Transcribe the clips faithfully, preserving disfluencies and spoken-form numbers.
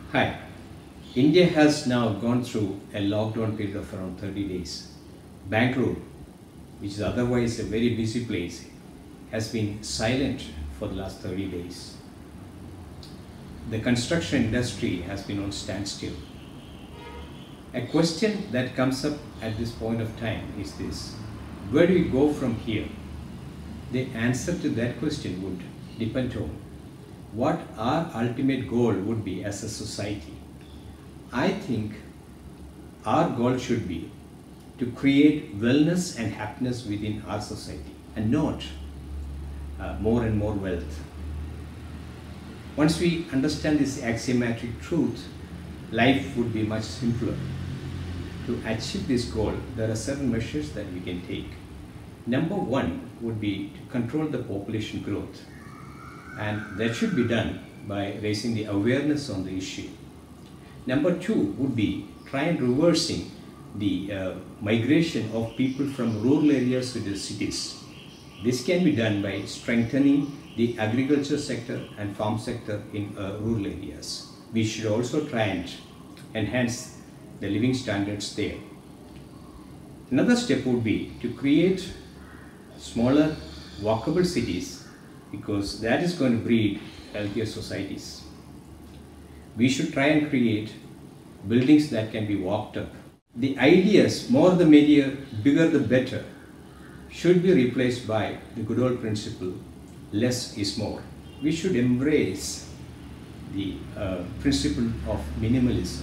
Hi. India has now gone through a lockdown period of around thirty days. Bangalore, which is otherwise a very busy place, has been silent for the last thirty days. The construction industry has been on standstill. A question that comes up at this point of time is this: where do we go from here? The answer to that question would depend on what our ultimate goal would be as a society. I think our goal should be to create wellness and happiness within our society and not uh, more and more wealth. Once we understand this axiomatic truth, life would be much simpler. To achieve this goal, there are certain measures that we can take. Number one would be to control the population growth, and that should be done by raising the awareness on the issue. Number two would be try and reversing the uh, migration of people from rural areas to the cities. This can be done by strengthening the agriculture sector and farm sector in uh, rural areas. We should also try and enhance the living standards there. Another step would be to create smaller walkable cities, because that is going to breed healthier societies. We should try and create buildings that can be walked up. The ideas, more the merrier, bigger the better, should be replaced by the good old principle, less is more. We should embrace the uh, principle of minimalism.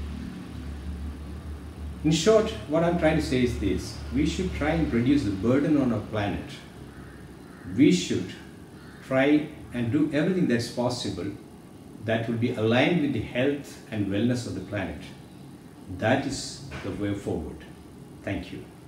In short, what I'm trying to say is this: we should try and reduce the burden on our planet. We should try and do everything that's possible that will be aligned with the health and wellness of the planet. That is the way forward. Thank you.